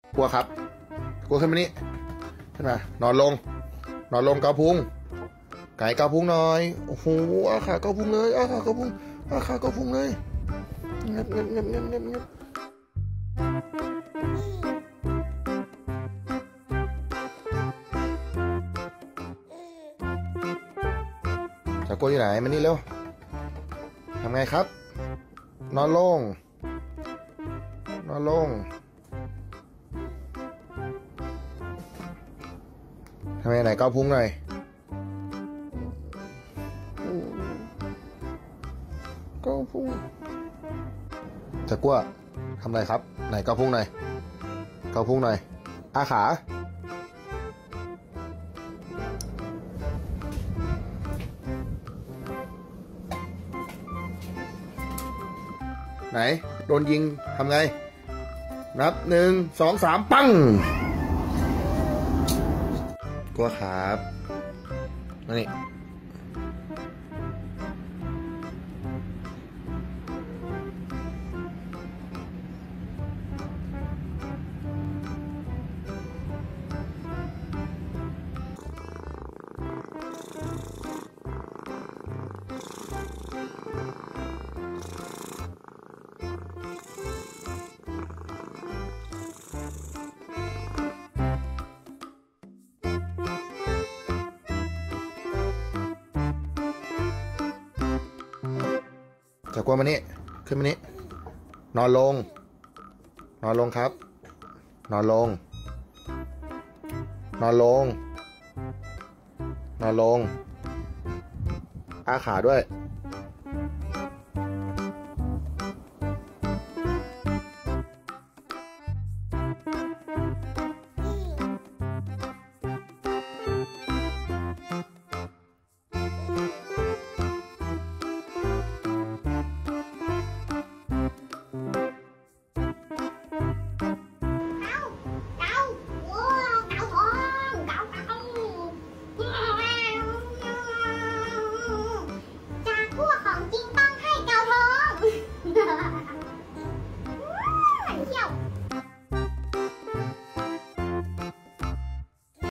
กลัวครับกลัวขึ้นมานี่ขึ้นมานอนลงเกาพุงไก่เกาพุงหน่อยโอ้โหอาขาเกาพุงเลยอาขาเกาพุงเลยเงียบจะกลัวอยู่ไหนมานี่เร็วทำไงครับนอนลงทำไงไหนเกาพุงหน่อยเกาพุงจะกลัวทำอะไรครับไหนเกาพุงหน่อยอาขาไหนโดนยิงทำไงนับ1 2 3ปังกลัวครับนี่จะกลัวมานี่ขึ้นมานี่นอนลงครับนอนลงอาขาด้วย